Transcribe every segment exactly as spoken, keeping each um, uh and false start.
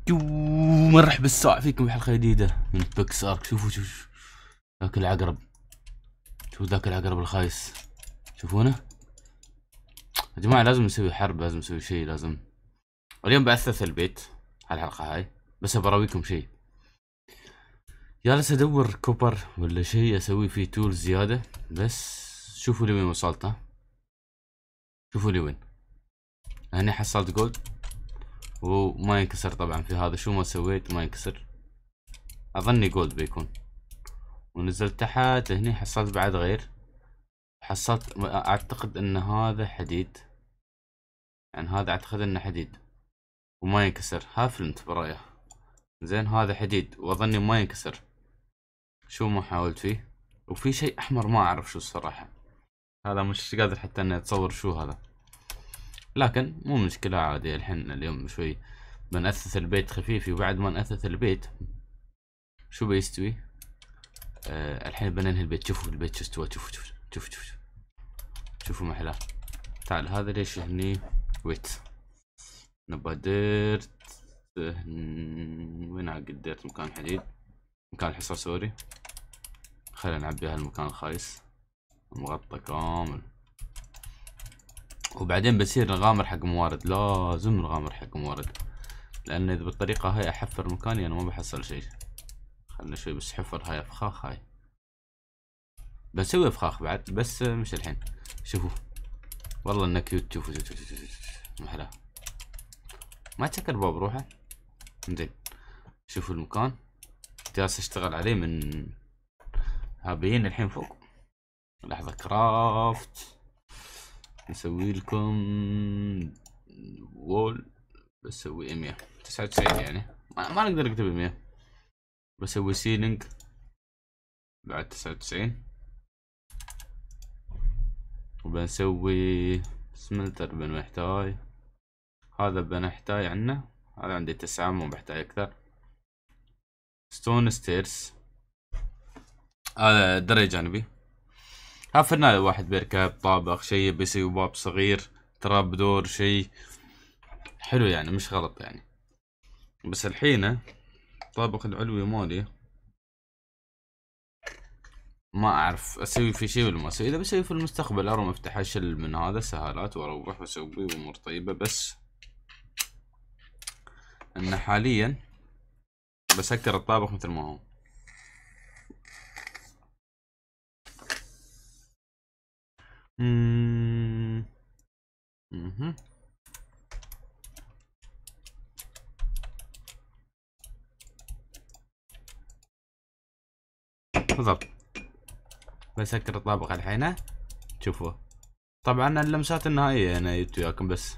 يو مرحبا بالساعة فيكم بحلقة جديدة من بيكس ارك. شوفوا شوفوا ذاك العقرب، شوفوا ذاك العقرب الخايس، شوفونه يا جماعة. لازم نسوي حرب، لازم نسوي شيء، لازم. اليوم بأثث البيت هالحلقة هاي، بس براويكم شيء. جالس ادور كوبر ولا شيء اسوي فيه تولز زيادة، بس شوفوا لي وين وصلت. شوفوا لي وين. هني حصلت جولد وما ينكسر طبعا في هذا، شو ما سويت ما ينكسر. اظني جولد بيكون. ونزلت تحت هني حصلت بعد غير، حصلت اعتقد ان هذا حديد، يعني هذا اعتقد انه حديد وما ينكسر. ها فلنت برايه. زين هذا حديد واظني ما ينكسر، شو ما حاولت فيه. وفي شيء احمر ما اعرف شو الصراحة، هذا مش قادر حتى اني اتصور شو هذا، لكن مو مشكلة عادي. الحين اليوم شوي بنأثث البيت خفيفي، وبعد ما نأثث البيت شو بيستوي. آه الحين بننهي البيت. شوفوا البيت شو استوى، شوفوا شوفوا شوفوا شوفوا شوفوا محلاه. تعال هذا ليش هني ويت نبى ديرت. وين عقد ديرت؟ مكان حديد، مكان الحصار سوري. خلينا نعبي هالمكان الخايس مغطى كامل، وبعدين بصير نغامر حق موارد. لازم نغامر حق موارد، لان اذا بالطريقة هاي احفر مكاني انا ما بحصل شيء. خلنا شوي بس حفر هاي افخاخ. هاي بسوي افخاخ بعد، بس مش الحين. شوفوا والله انه كيوت. شوفوا شوفوا شوفوا محلاه، ما تسكر باب روحه. زين شوفوا المكان جالس اشتغل عليه من هابين الحين فوق. لحظة كرافت نسوي لكم وول. بسوي مية تسعة وتسعين، يعني ما, ما نقدر نكتب مية. بسوي سيلينج بعد تسعة وتسعين، وبنسوي سملتر بنحتاج. هذا بنحتاج عنه، هذا عندي تسعة مو بحتاج اكثر. ستون ستيرز هذا درج جانبي. ها فنان واحد بيركب طابق شيء بيسوي باب صغير، تراب دور شيء حلو يعني، مش غلط يعني. بس الحين الطابق العلوي مالي ما اعرف اسوي فيه شيء ولا ما اسوي. اذا بسوي في المستقبل ارم افتح اشل من هذا سهالات واروح واسوي امور طيبة، بس ان حاليا بسكر الطابق مثل ما هو. اممم اها بالضبط. بسكر الطابق الحين. شوفوا طبعا اللمسات النهائية انا جبت وياكم، بس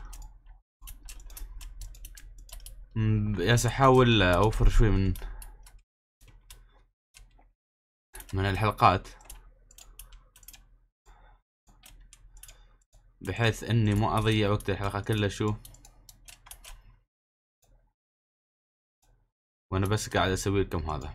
ياس احاول اوفر شوي من من الحلقات، بحيث اني ما اضيع وقت الحلقة كله شو وانا بس قاعد اسوي لكم هذا.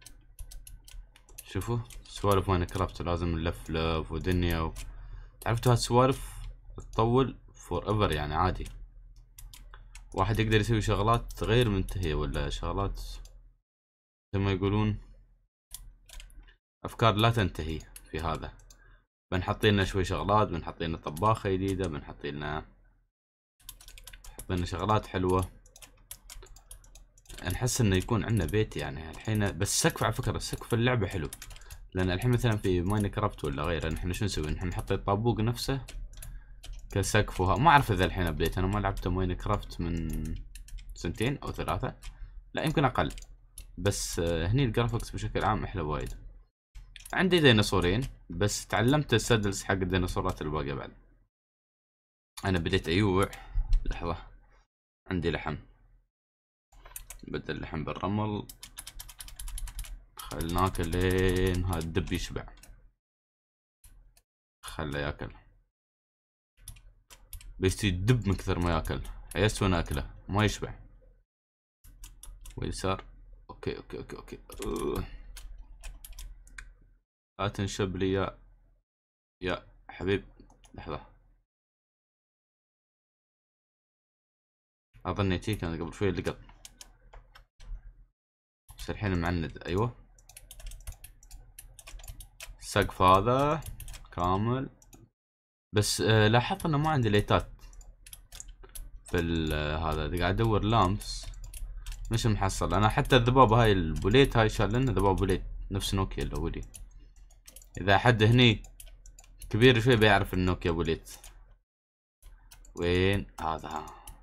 شوفوا سوالف ماينكرافت لازم نلف لف ودنيا و... عرفتوا هالسوالف تطول فور ايفر يعني. عادي واحد يقدر يسوي شغلات غير منتهية، ولا شغلات زي ما يقولون افكار لا تنتهي. في هذا بنحط لنا شوي شغلات، بنحط لنا طباخة جديدة، بنحط لنا نحط لنا شغلات حلوة، نحس انه يكون عندنا بيت يعني الحين. بس سقف على فكرة، سقف اللعبة حلو، لان الحين مثلا في ماينكرافت ولا غيره نحن شو نسوي؟ نحن نحط الطابوق نفسه كسقف. وها ما اعرف اذا الحين ابديت، انا ما لعبت ماينكرافت من سنتين او ثلاثة، لا يمكن اقل. بس هني الجرافكس بشكل عام احلى وايد. عندي ديناصورين بس تعلمت السادلز حق الديناصورات الباقية بعد. انا بديت ايوع. لحظة عندي لحم، بدل اللحم بالرمل. خل ناكل لين هذا الدب يشبع، خله ياكل. بيستوي الدب من كثر ما ياكل، عيست وانا اكله ما يشبع. ويسار. اوكي اوكي اوكي اوكي أوه. لا تنشب لي يا يا حبيب. لحظة اظني تي كان قبل شوي اللي قط. بس الحين معند. ايوه السقف هذا كامل. بس آه لاحظت انه ما عندي ليتات في هذا. قاعد ادور لامبس مش محصل انا. حتى الذبابة هاي البوليت هاي شال لنا ذبابة بوليت نفس نوكيا الاولي. اذا حد هني كبير شوي بيعرف النوكيا بوليت. وين هذا؟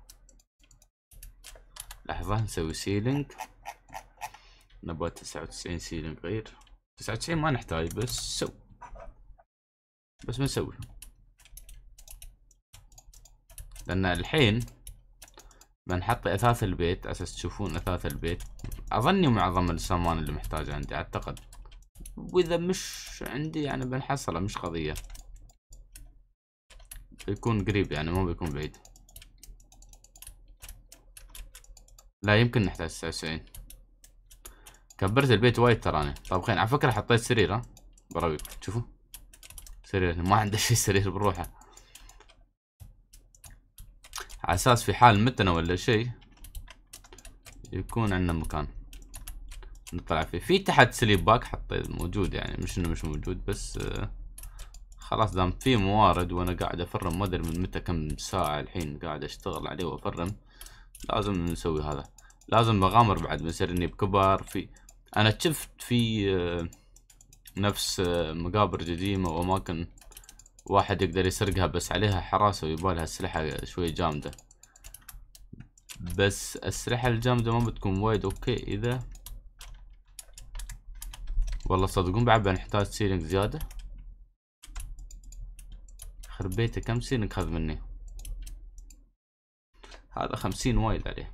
لحظة نسوي سيلينج. نبغى تسعة وتسعين سيلينج غير. تسعة وتسعين ما نحتاج بس سو. بس بنسوي. لان الحين بنحط اثاث البيت اساس تشوفون اثاث البيت. اظني معظم السامان اللي محتاجه عندي اعتقد. واذا مش عندي يعني بنحصله مش قضية. بيكون قريب يعني ما بيكون بعيد. لا يمكن نحتاج تسعة وتسعين. كبرت البيت وايد تراني. طب خين على فكرة حطيت سرير. ها براويكم شوفوا سرير. ما عنده شي سرير بروحه. على اساس في حال متنا ولا شي يكون عندنا مكان نطلع فيه. في تحت سليب باك حطيت موجود يعني مش انه مش موجود بس آه خلاص دام في موارد وانا قاعد افرم ما ادري من متى كم ساعة الحين قاعد اشتغل عليه وافرم. لازم نسوي هذا. لازم بغامر بعد بصير اني بكبر. في انا شفت في آه نفس آه مقابر قديمة واماكن واحد يقدر يسرقها بس عليها حراسة ويبالها اسلحة شوي جامدة. بس الاسلحة الجامدة ما بتكون وايد اوكي اذا والله صدقون بعد بنحتاج سيلينج زيادة. خرب بيته كم سيلينج خذ مني؟ هذا خمسين وايد عليه.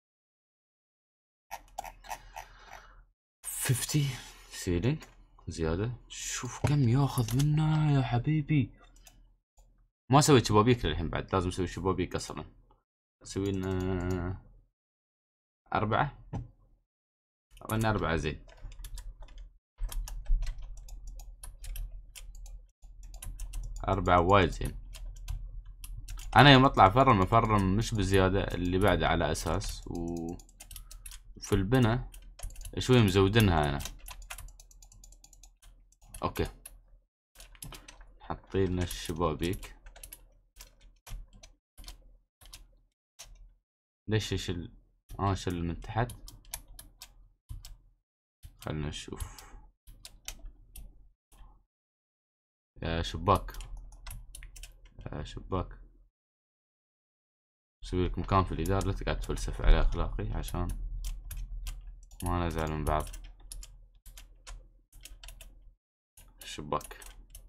خمسين سيلينج زيادة. شوف كم ياخذ منا يا حبيبي. ما سويت شبابيك للحين بعد. لازم اسوي شبابيك اصلا. اسوي لنا اربعة. اظن اربعة زين. اربعة وايد زين. انا يوم اطلع افرم افرم مش بزيادة اللي بعده على اساس و في البنا شوي مزودينها انا. اوكي حاطين الشبابيك. ليش يشل؟ اه شل من تحت. خلنا نشوف. يا شباك يا شباك سوي لك مكان في الإدارة. لا تقعد تفلسف على أخلاقي عشان ما نزعل من بعض. الشباك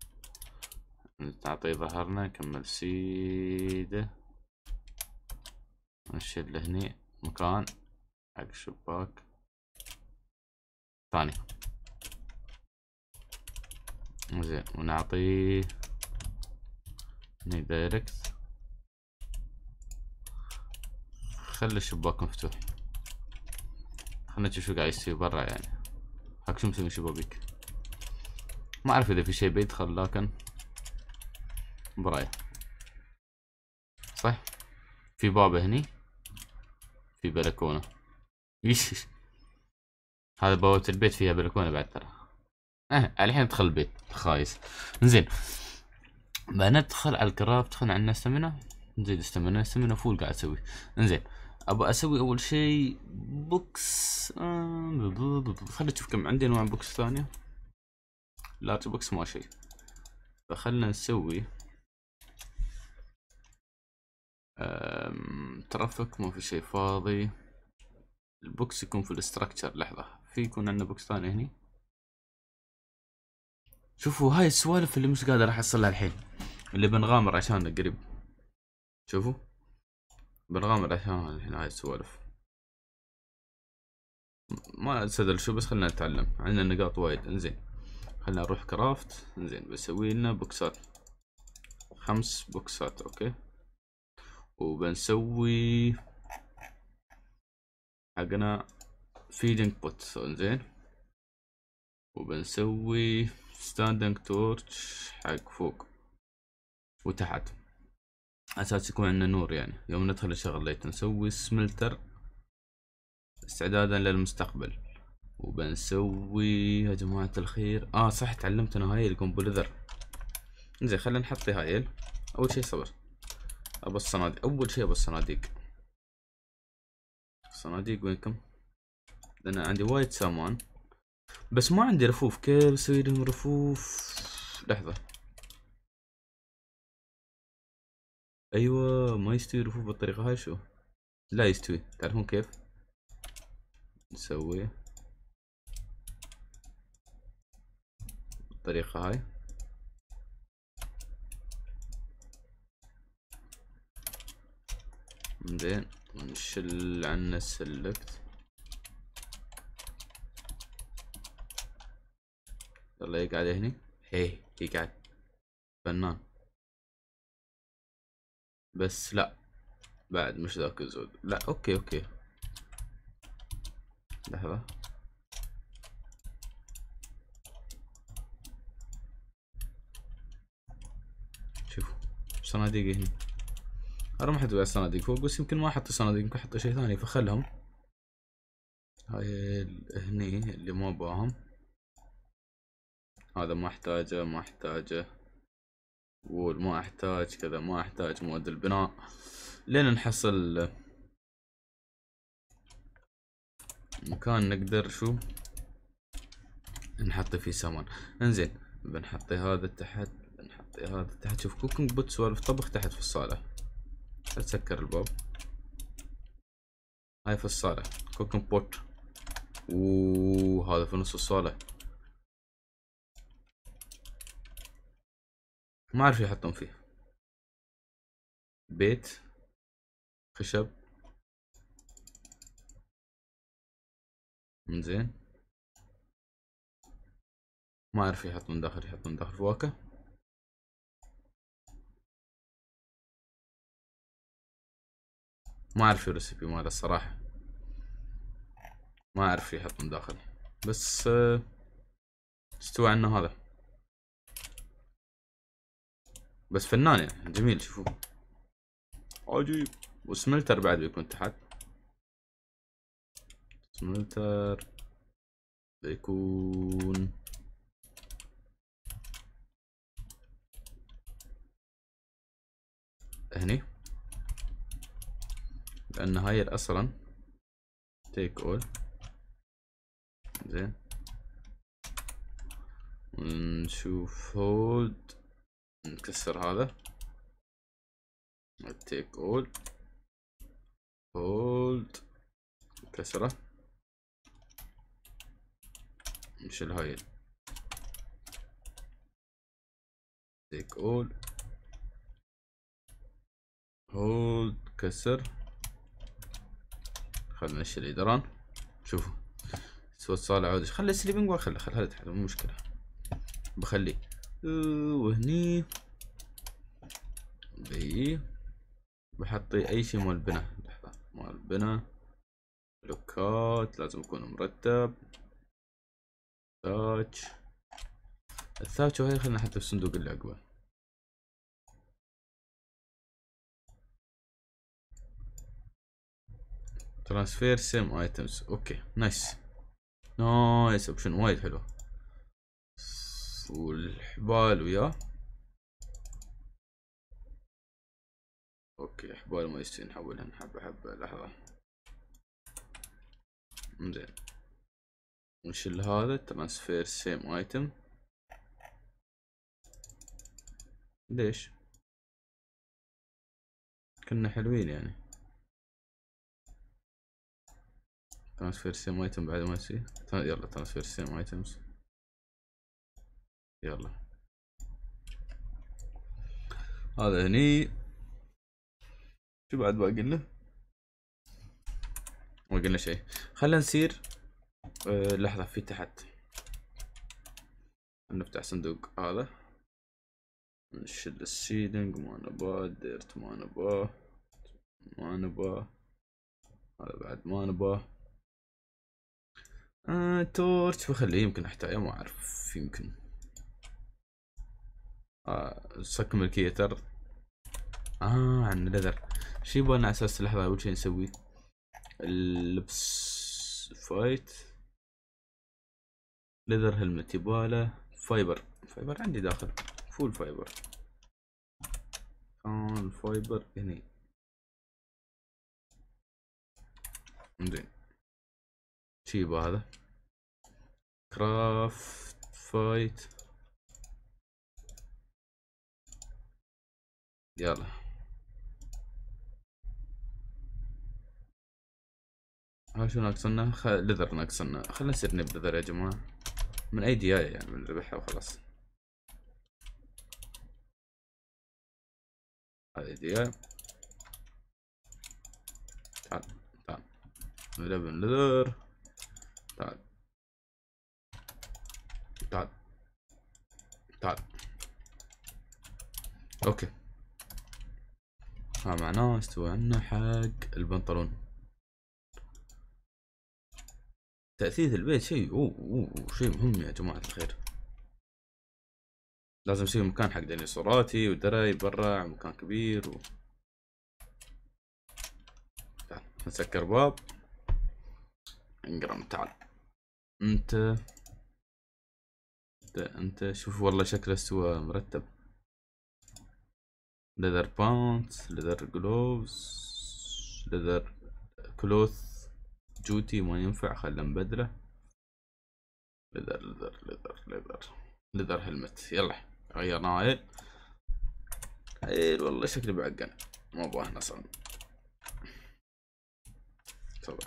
نعطيه ظهرنا. نكمل سيده. نشيل هني مكان حق الشباك ثاني زين. ونعطيه هني دايركت. خلي الشباك مفتوح. خلنا نشوف شو قاعد يصير برا يعني. هاك شو مسوي شبابيك. ما اعرف اذا في شي بيدخل لكن برايه صح. في باب هني. في بلكونة. يش هذا بوابة البيت فيها بلكونة بعد ترى. اه الحين ادخل البيت خايس. زين بندخل على الكرافت. خلنا عندنا استمنة. نزيد استمنة. استمنة فول قاعد اسوي. انزين ابغى اسوي اول شي بوكس. آه خلنا نشوف كم عندي انواع بوكس ثانية. لارج بوكس ما شي. فخلنا نسوي ترافيك. ما في شي فاضي. البوكس يكون في الاستراكشر. لحظة في يكون عندنا بوكس ثاني هني. شوفوا هاي السوالف اللي مش قادر احصلها الحين. اللي بنغامر عشان قريب. شوفوا بنغامر عشان الحين هاي السوالف. ما ادري شو بس خلنا نتعلم. عندنا نقاط وايد. انزين خلنا نروح كرافت. انزين بسوي لنا بوكسات. خمس بوكسات اوكي. وبنسوي حقنا فيدنج بوت. انزين وبنسوي ستاندنج تورش حق فوق وتحت اساس يكون عندنا نور يعني يوم ندخل الشغل ليت. نسوي سملتر استعدادا للمستقبل. وبنسوي يا جماعة الخير. اه صح، تعلمت انا هاي القنبلذر. انزين خلينا نحط هايل. اول شي صبر، ابى الصناديق. اول شي ابى الصناديق. الصناديق وينكم؟ لان عندي وايد سامان بس ما عندي رفوف. كيف اسوي لهم رفوف؟ لحظة. ايوه ما يستوي رفوف بالطريقة هاي. شو لا يستوي، تعرفون كيف نسوي بالطريقة هاي؟ زين نشيل عنا السلكت. يلا يقعد هني. هي يقعد فنان. بس لا بعد مش ذاك الزود. لا اوكي اوكي لحظة. شوفوا صناديق هني. انا ما احط بقى الصناديق فوق، بس يمكن ما احط صناديق، يمكن احط شيء ثاني فخلهم. هاي هني اللي ما باهم. هذا ما احتاجه ما احتاجه. وول ما احتاج كذا، ما احتاج مواد البناء. لين نحصل مكان نقدر شو نحط فيه سامان. انزين بنحطي هذا تحت، بنحطي هذا تحت. شوف كوكينج بوت سوالف طبخ تحت في الصالة. تسكر الباب. هاي في الصالة كوكينج بوت. وهذا في نص الصالة. ما اعرف يحطون فيه. بيت خشب. انزين ما اعرف يحطون داخل، يحطون داخل فواكه. ما اعرف الريسيبي ماله الصراحة، ما اعرف يحطون داخل. بس آه، استوى عنا هذا. بس فنان يعني جميل. شوفوا عجيب. وسملتر بعد بيكون تحت. سملتر بيكون هني، لان هاي اصلا تيك اول. زين نشوف هولد. نكسر هذا تيك اول. هولد كسره. نشيل هاي تيك اول. هولد كسر. خلنا نشيل اليدران. شوفوا صوت صالة عودة. خلي السليبنج وخلي خلي هذا تحت مو مشكلة. بخليه وهني بي بحطي اي شي مال بنا. لحظة مال بنا. بلوكات لازم يكون مرتب. ثاتش. الثاتش وهي خلنا حتى في الصندوق اللي عقبه. ترانسفير سيم ايتمز. اوكي نايس نايس اوبشن وايد حلو. والحبال وياه. اوكي حبال ما يستوي نحولهن حبة حبة. لحظة زين نشيل هذا ترانسفير سيم ايتم. ليش كنا حلوين يعني. ترانسفير سيم ايتم بعد ما يصير. يلا ترانسفير سيم ايتمز. يلا هذا هني. شو بعد باقي له؟ ما قلنا شيء. خلينا نسير. أه لحظة في تحت. نفتح صندوق هذا. نشيل السيدنج ما نباه. ديرت ما نباه. ما نباه. هذا بعد ما نباه. آه تورش بخليه يمكن احتاجه ما اعرف يمكن. آه صك ملكيتر. اه عن ليذر. شي يبغى على اساس. لحظة اول شي نسوي اللبس فايت. ليذر هلمت يباله فايبر. فايبر عندي داخل فول فايبر. كان الفايبر هني. زين شي بهذا كرافت فايت. يلا ها شو ناقصنا؟ خ... ليذر ناقصنا. خلنا نصير نبلذر يا جماعة من اي دياية يعني من ربحها وخلاص. هذه دياية. تعال تعال نلبن ليذر. تعال تعال تعال. اوكي ها معناه استوى عنا حق البنطلون. تأثيث البيت شيء اوه اوه شيء مهم يا جماعة الخير. لازم اسوي مكان حق ديناصوراتي ودري برا مكان كبير و... تعال نسكر باب. انقرم تعال. انت انت انت شوف والله شكله استوى مرتب. ليذر بانت ليذر جلوفز ليذر كلوث جوتي ما ينفع خلنا نبدله. ليذر ليذر ليذر ليذر ليذر هلمت. يلا غيرنا هايل هايل. والله شكلي بعقن ما ابغاه اصلا. صبر.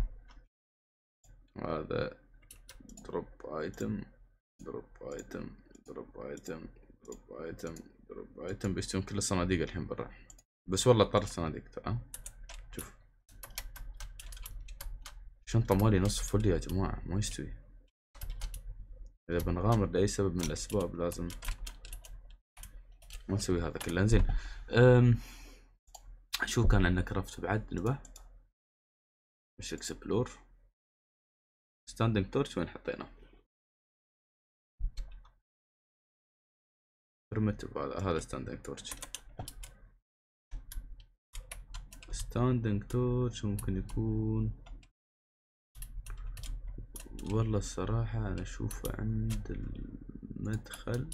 هذا دروب ايتم دروب ايتم دروب ايتم دروب ايتم دروب ايتم. بيستوون كل الصناديق الحين برا. بس والله طر الصناديق ترى. شوف الشنطة مالي نص فل يا جماعة ما يستوي. اذا بنغامر لاي سبب من الاسباب لازم ما نسوي هذا كله. زين أم... شو كان عندنا كرافت بعد نبه. مش اكسبلور. ستاندنج تورش وين حطيناه؟ برمتيف. هذا هذا ستاندنج تورش. ستاندنج تورش ممكن يكون والله الصراحة انا اشوفه عند المدخل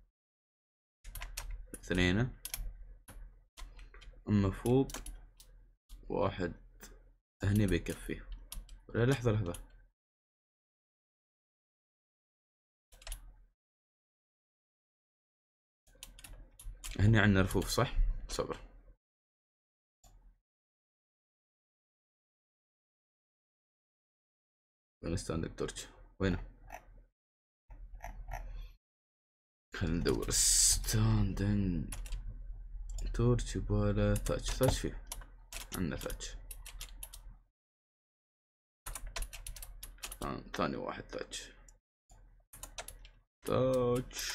اثنين. اما فوق واحد هني بيكفي. لا لحظة لحظة هني عندنا رفوف صح؟ صبر. وين ستاندنج تورش؟ وينه؟ خلينا ندور. ستاندنج تورش يباله تاتش. تاتش فيه عندنا تاتش. ثاني واحد تاتش تاتش.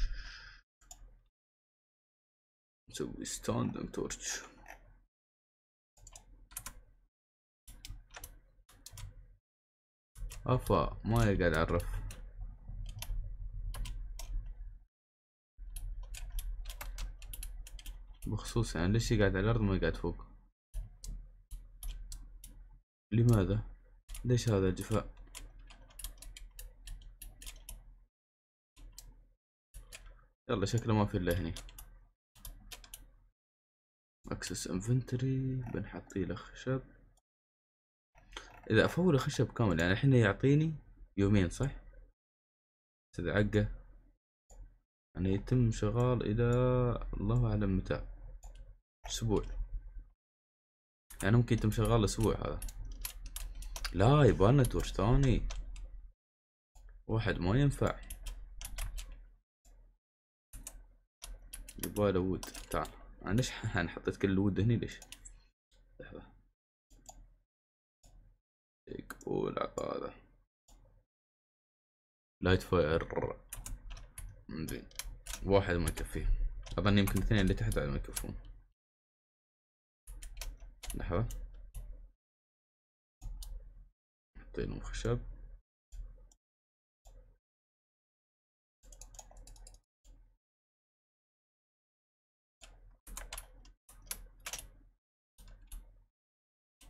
نسوي ستاندنج تورش. افا ما يقعد يعرف. بخصوص يعني ليش يقعد على الارض ما يقعد فوق؟ لماذا؟ ليش هذا الجفاء؟ يلا شكله ما في الا هني. اكسس انفنتوري بنحطي له خشب. اذا افول خشب كامل يعني الحين يعطيني يومين صح؟ تدعقه يعني يتم شغال الى الله اعلم متى. اسبوع يعني ممكن يتم شغال اسبوع هذا. لا يبالنا تورش ثاني واحد ما ينفع. يباله وود. تعال انا ليش انا حطيت كل الوود هني ليش؟ لحظة يقول هذا لايت فاير. زين واحد ما يكفيه. اظن يمكن الاثنين اللي تحت ما يكفون. لحظة حطيلهم خشب.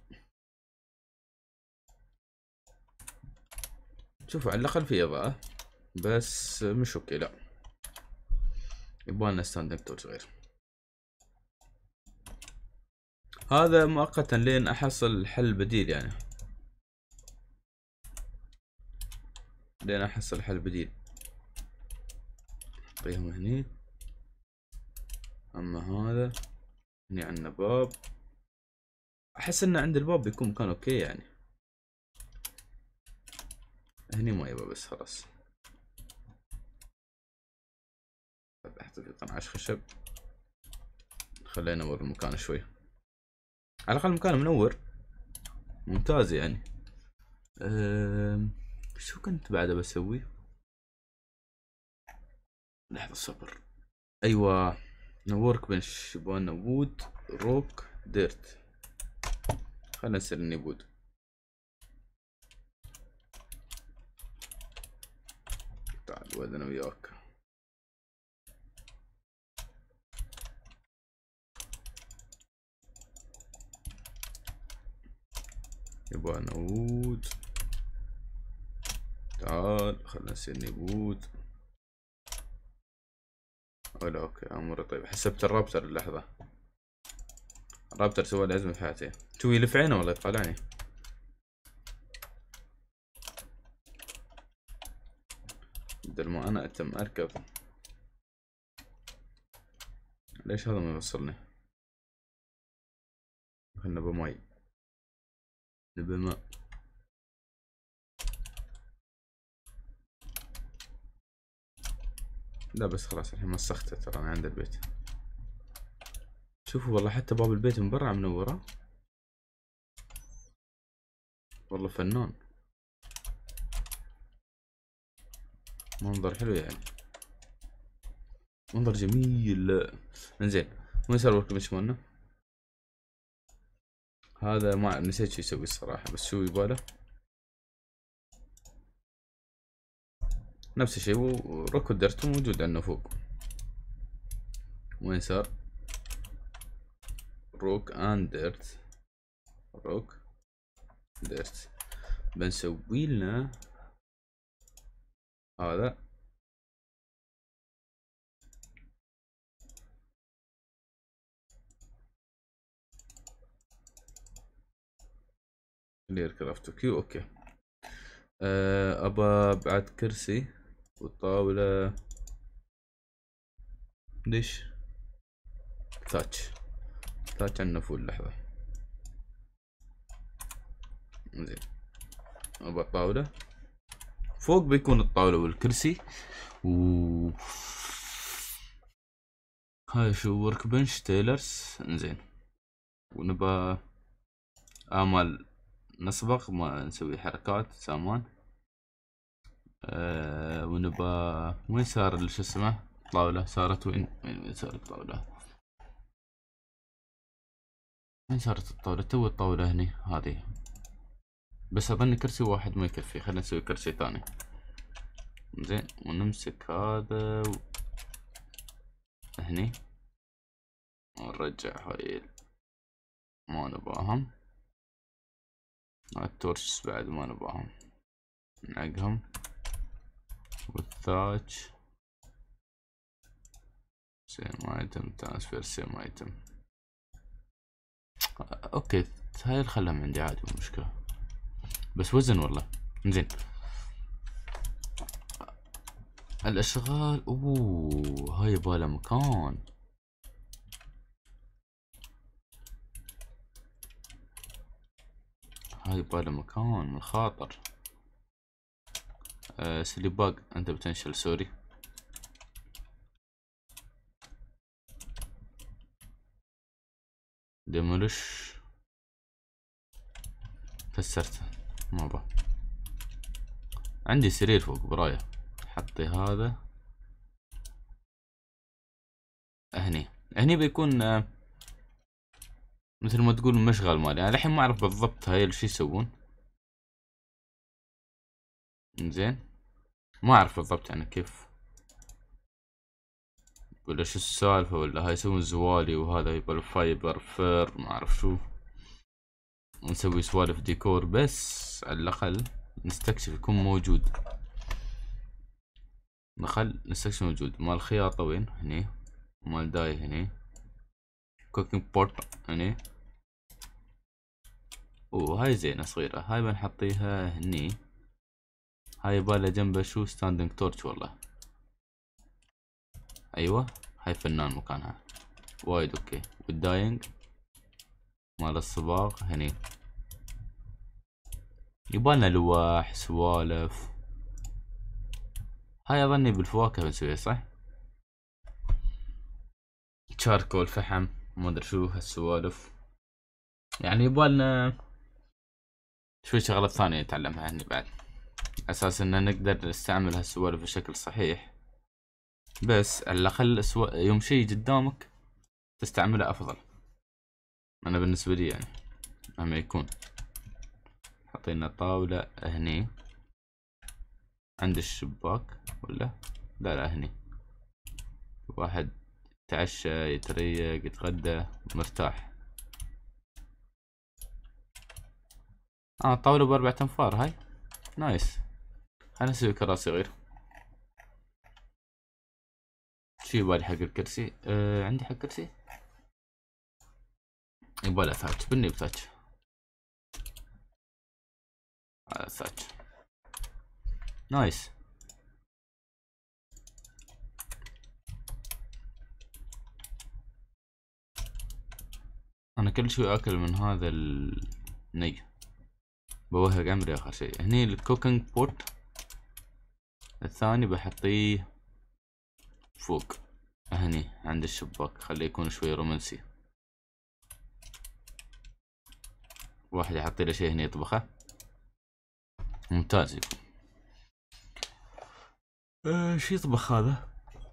شوفوا على الاقل في اضاءة بس مش اوكي، لا يبغالنا ستاندنج تول صغير. هذا مؤقتا لين احصل حل بديل، يعني لين احصل حل بديل. اعطيهم هني. اما هذا هني عندنا باب، احس ان عند الباب بيكون مكان اوكي يعني. هني ما يبغى بس خلاص. احط في قناش خشب، خلينا ننور المكان شوي، على الاقل المكان منور ممتاز يعني. أه... شو كنت بعده بسوي؟ لحظة صبر. ايوه، نورك بنش يبغالنا وود روك ديرت. خلنا نسير اني بود. تعال ود انا وياك. يبغالنا وود. تعال خلنا نسير اني بود. ولا اوكي اموره طيب. حسبت الرابتر اللحظة. الرابتر سوى لي ازمة في حياتي. شو يلف عينه والله يطالعني. بدل ما انا اتم اركب. ليش هذا ما يوصلني؟ خلنا بماي. نبي ماء. لا بس خلاص الحين مسخته ترى انا عند البيت. شوفوا والله حتى باب البيت من برا منوره. والله فنان. منظر حلو يعني. منظر جميل. انزين وين صار ورك بنش مالنا؟ هذا ما نسيت شو يسوي الصراحة، بس شو يباله؟ نفس الشيء، وركو الدرت موجود عندنا فوق. وين صار؟ روك اند ديرت. روك ديرت. بنسوي لنا هذا. كلير كرافت كيو اوكي. أه ابى بعد كرسي والطاولة. ليش؟ تاتش. تاتش عندنا فول. لحظة. زين ابى الطاولة فوق، بيكون الطاولة والكرسي و هاي شو ورك بنش تيلرز. انزين ونبى امال نسبق ما نسوي حركات سامان. أه ونبى وين صار شو اسمه الطاولة؟ صارت وين؟ وين صارت الطاولة؟ وين صارت الطاولة؟ تو الطاولة هني هذه. بس اظن كرسي واحد ما يكفي، خلينا نسوي كرسي ثاني. زين ونمسك هذا و... هني ونرجع هاي ما نباهم. التورش بعد ما نباهم، نعقهم. والثاج سيم ايتم ترانسفير سيم ايتم. اوكي هاي الخلهم عندي عادي مو مشكلة، بس وزن والله. زين الاشغال. اوه هاي يباله مكان. هاي يباله مكان من خاطر. أه سليباج انت بتنشل سوري. ديمولش كسرته ما با. عندي سرير فوق برايه. حطي هذا هني. هني بيكون آه مثل ما تقول مشغل مالي. انا الحين ما اعرف بالضبط هاي شو يسوون. زين ما اعرف بالضبط يعني كيف ولا شو السالفة، ولا هاي يسوون زوالي وهذا يبقى الفايبر فير ما اعرف شو. ونسوي سوالف ديكور بس على الاقل نستكشف يكون موجود. نخل السكشن موجود. مال الخياطة وين؟ هني. مال داي هني. كوكينج بورت هني. وهاي زينة صغيرة، هاي بنحطيها هني. هاي يبالها جنبها شو؟ ستاندنج تورش والله. ايوه هاي فنان مكانها وايد اوكي. والداينج مال الصباغ هني. يبالنا لواح سوالف. هاي اظني بالفواكه بنسويها صح؟ شاركول فحم ما ادري شو هالسوالف. يعني يبالنا شوي شغلات ثانية نتعلمها هني بعد، اساس ان نقدر نستعمل هالسوالف بشكل صحيح. بس على الاقل سو... يوم شي قدامك تستعمله افضل. انا بالنسبة لي يعني مهما يكون. حطينا طاولة هني عند الشباك ولا لا؟ لا هني. واحد يتعشى يتريق يتغدى مرتاح. اه طاولة باربعة انفار هاي نايس. انا اسوي كراسي غير. شو يبالي حق الكرسي؟ آه عندي حق كرسي يبالي ثاتش. بني بثاتش على ثاتش نايس. انا كل شوي اكل من هذا الني بوهق عمري. اخر شيء هني الكوكينج بورت الثاني بحطيه فوق هني عند الشباك، خليه يكون شوي رومانسي. واحد يحط له شيء هني يطبخه ممتاز يكون. أه شو يطبخ هذا؟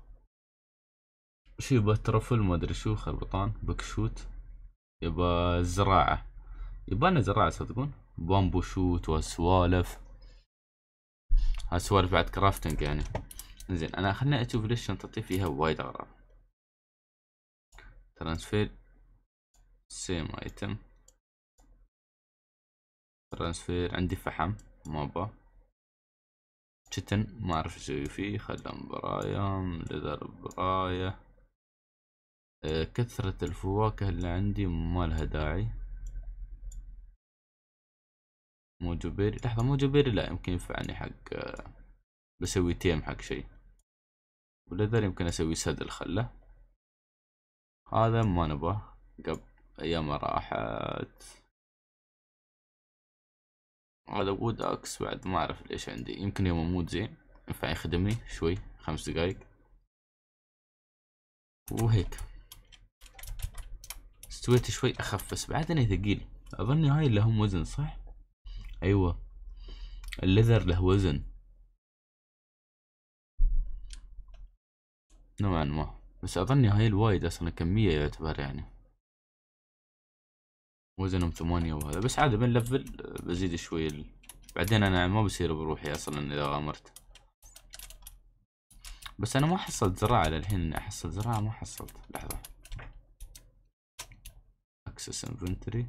شو يبا ترفل ما ادري شو خربطان بكشوت. يبا الزراعة يبالنا زراعة صدقون. بامبو شوت وسوالف. هالسوالف بعد كرافتنج يعني. زين انا خلنا اشوف ليش شنطتي فيها وايد اغراض. ترانسفير سيم ايتم. ترانسفير عندي فحم ما با. شتن ما اعرف اسوي فيه. خدم برايا لذر برايا. أه كثرة الفواكه اللي عندي ما لها داعي. مو جوبيري. لحظة مو جوبيري لا يمكن ينفعني حق أه بسوي تيم حق شيء. ولذر يمكن اسوي سدل خله. هذا ما نبغاه قبل ايام راحت. هذا وود اكس بعد ما اعرف ليش عندي. يمكن يوم اموت زين ينفع يخدمني شوي خمس دقايق وهيك. استويت شوي اخف بس بعدني ثقيل. اظني هاي اللي هم وزن صح؟ ايوه الليذر له وزن نوعا ما. بس اظني هاي الوايد اصلا كمية يعتبر يعني. وزنهم ثمانية وهذا بس عادي بنلفل بزيد شوي ال... بعدين انا ما بصير بروحي اصلا اذا غامرت. بس انا ما حصلت زراعة للحين. احصل زراعة ما حصلت. لحظة اكسس انفنتوري.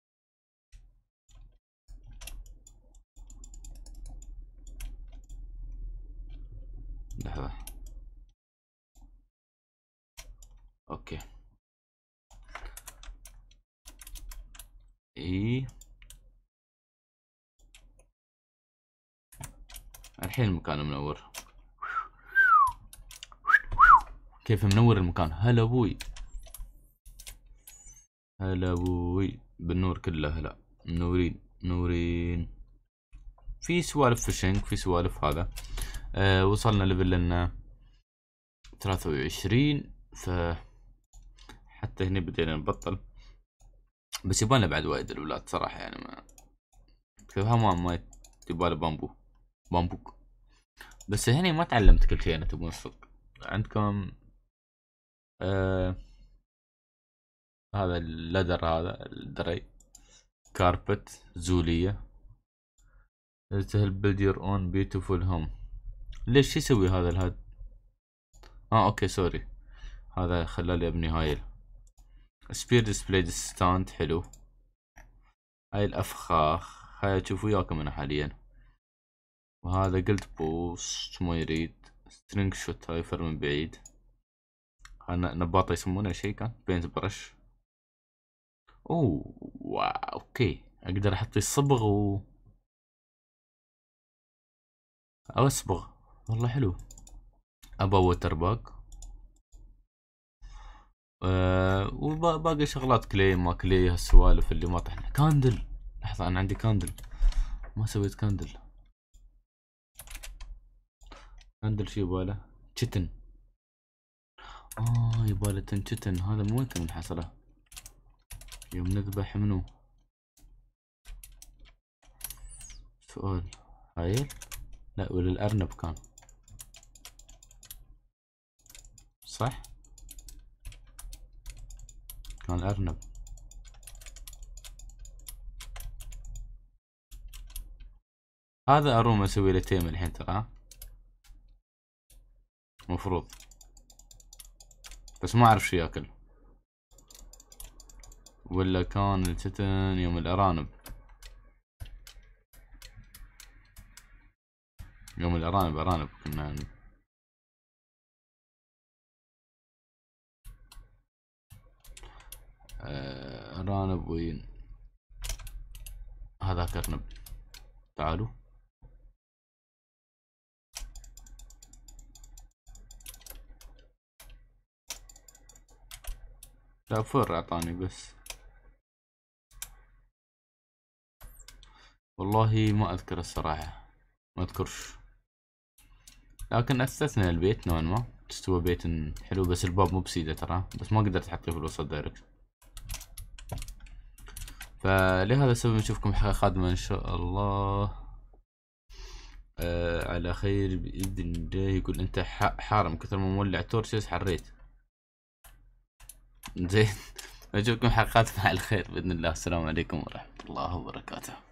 لحظة اوكي اي الحين المكان منور. كيف منور المكان؟ هلا ابوي هلا ابوي بالنور كله. هلا منورين منورين. في سوالف فيشنج في سوالف هذا. أه وصلنا ليفل لنا ثلاثة وعشرين ف حتى هنا بدينا نبطل. بس يبالنا بعد وايد الولاد صراحة يعني ما تفهمها ما يباله بامبو بامبوك. بس هنا ما تعلمت كل شيء. انا تبون الصدق عندكم أه هذا اللدر هذا الدري كاربت زولية. help build your own beautiful home. ليش يسوي هذا الهاد؟ اه اوكي سوري. هذا خلالي ابني هاي سبير ديسبلاي ستاند حلو. هاي الافخاخ هاي اشوف وياكم انا حاليا. وهذا قلت بوست ما يريد سترينج شوت هايفر من بعيد. انا نباطة يسمونه شيء كان بينت برش. اوه واو اوكي اقدر احط الصبغ و او اصبغ. والله حلو. ابا ووتر باك. أه وباقي شغلات كلي ما كلي هالسوالف اللي ما طحنا. كاندل. لحظة انا عندي كاندل ما سويت كاندل. كاندل شو يباله؟ تشتن. اه يباله تنشتن. هذا مو وين كان حصله؟ يوم نذبح منو؟ سؤال. هايل. لا ولا الارنب كان صح؟ كان الارنب. هذا اروم اسوي له تيم الحين ترى مفروض، بس ما اعرف شو ياكل. ولا كان التتن يوم الارانب. يوم الارانب ارانب كنا يعني. آه، ارانب وين؟ هذاك ارنب. تعالوا. لا فر اعطاني بس. والله ما اذكر الصراحة، ما اذكرش، لكن اسسنا البيت نوعا ما تستوى بيت حلو. بس الباب مو بسيدة ترى، بس ما قدرت احطيه في الوسط دايركت. فلهذا السبب نشوفكم حلقة قادمة ان شاء الله آه على خير باذن الله. يقول انت حار من كثر ما مولع تورشز حريت. زين. نشوفكم حلقات مع الخير باذن الله. السلام عليكم ورحمة الله وبركاته.